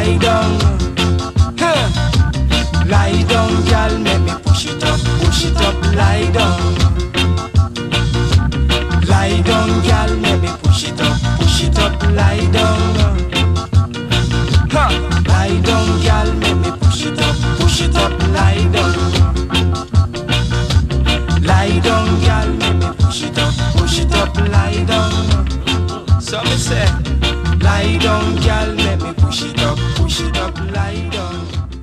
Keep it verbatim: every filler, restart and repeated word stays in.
lie down. Huh. Lie down, girl, make me push it up, push it up, lie down. Lie down, girl, make me push it up, push it up, lie down. Huh. Lie down, girl, make me push it up, push it up, lie down. Lie down, girl, make me push it up, push it up, lie down. So me say, lie down, girl, make me push it up, push it up, lie down.